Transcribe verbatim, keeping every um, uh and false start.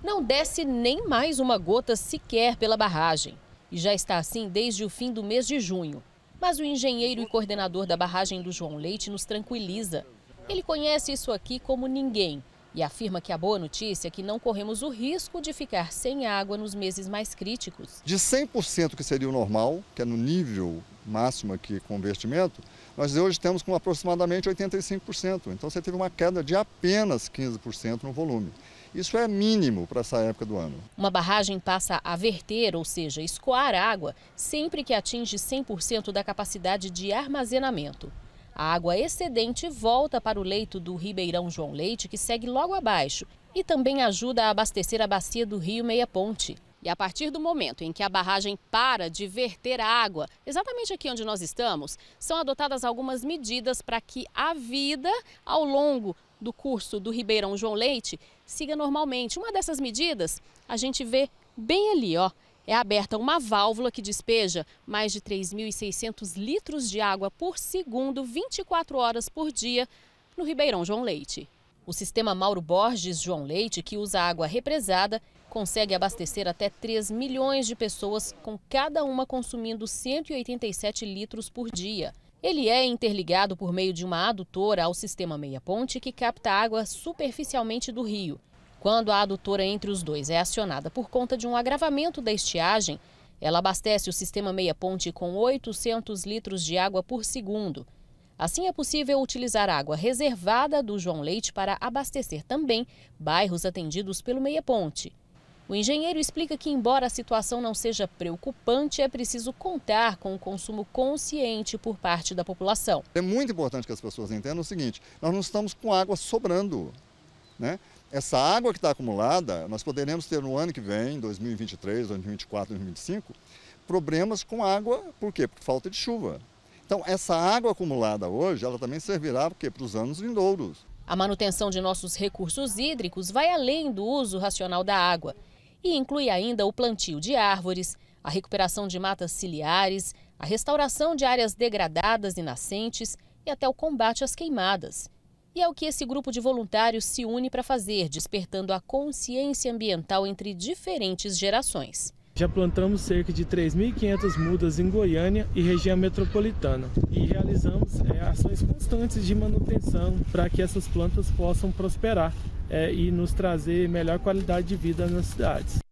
Não desce nem mais uma gota sequer pela barragem. E já está assim desde o fim do mês de junho. Mas o engenheiro e coordenador da barragem do João Leite nos tranquiliza. Ele conhece isso aqui como ninguém e afirma que a boa notícia é que não corremos o risco de ficar sem água nos meses mais críticos. De cem por cento que seria o normal, que é no nível máximo aqui com o investimento, nós hoje temos com aproximadamente oitenta e cinco por cento. Então você teve uma queda de apenas quinze por cento no volume. Isso é mínimo para essa época do ano. Uma barragem passa a verter, ou seja, escoar água, sempre que atinge cem por cento da capacidade de armazenamento. A água excedente volta para o leito do Ribeirão João Leite, que segue logo abaixo, e também ajuda a abastecer a bacia do Rio Meia Ponte. E a partir do momento em que a barragem para de verter a água, exatamente aqui onde nós estamos, são adotadas algumas medidas para que a vida ao longo do curso do Ribeirão João Leite siga normalmente. Uma dessas medidas a gente vê bem ali, ó. É aberta uma válvula que despeja mais de três mil e seiscentos litros de água por segundo, vinte e quatro horas por dia, no Ribeirão João Leite. O sistema Mauro Borges João Leite, que usa água represada, consegue abastecer até três milhões de pessoas, com cada uma consumindo cento e oitenta e sete litros por dia. Ele é interligado por meio de uma adutora ao sistema Meia Ponte, que capta água superficialmente do rio. Quando a adutora entre os dois é acionada por conta de um agravamento da estiagem, ela abastece o sistema Meia Ponte com oitocentos litros de água por segundo. Assim é possível utilizar água reservada do João Leite para abastecer também bairros atendidos pelo Meia Ponte. O engenheiro explica que, embora a situação não seja preocupante, é preciso contar com o consumo consciente por parte da população. É muito importante que as pessoas entendam o seguinte: nós não estamos com água sobrando, né? Essa água que está acumulada, nós poderemos ter no ano que vem, dois mil e vinte e três, dois mil e vinte e quatro, dois mil e vinte e cinco, problemas com água. Por quê? Por falta de chuva. Então, essa água acumulada hoje, ela também servirá para os anos vindouros. A manutenção de nossos recursos hídricos vai além do uso racional da água e inclui ainda o plantio de árvores, a recuperação de matas ciliares, a restauração de áreas degradadas e nascentes e até o combate às queimadas. E é o que esse grupo de voluntários se une para fazer, despertando a consciência ambiental entre diferentes gerações. Já plantamos cerca de três mil e quinhentas mudas em Goiânia e região metropolitana e realizamos é, ações constantes de manutenção para que essas plantas possam prosperar é, e nos trazer melhor qualidade de vida nas cidades.